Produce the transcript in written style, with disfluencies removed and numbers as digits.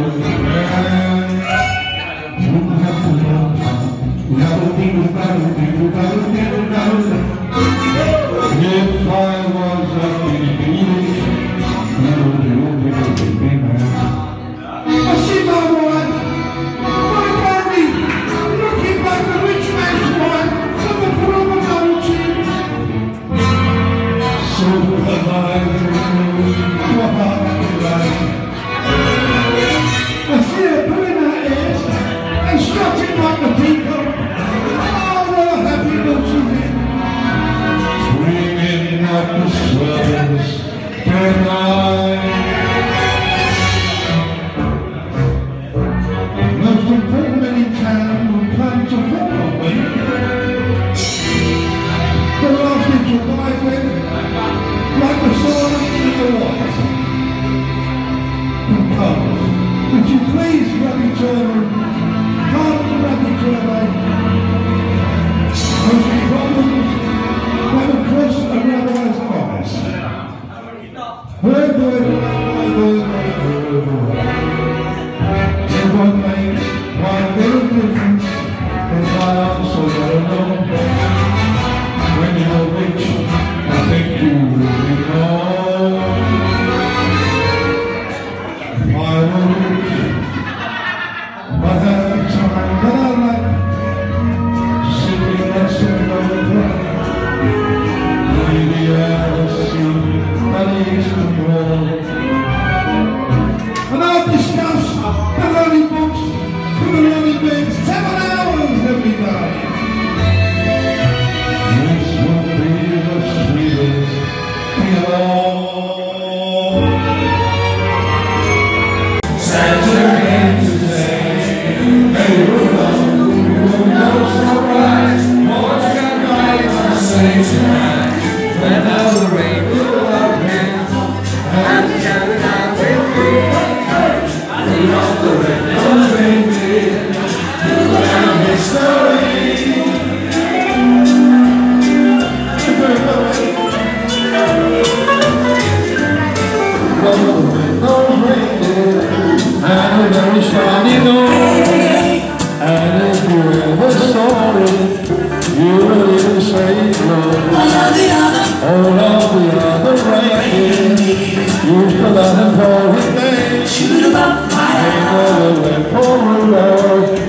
Would you please rub each other? Come rub each other. Those problems have a cross and otherwise eyes. Good. Everyone makes one little difference. It's my answer, I don't know. When you're rich, I think you really know. I have the time that I like to simply listen on the ground. Maybe I'll see that is the world. And I'll discuss the lonely books from the lonely beds 7 hours every day. This will be the sweetest thing of all. Santa in today. Tonight, when all the rain will open, and the candlelight will be and all the red nose baby, and history. All the red nose reindeer, and a very shiny nose, and if you ever saw it, you will even say no. All of the other reindeer used to let him call his name. Shoot 'em up, fire. They never went for a ride.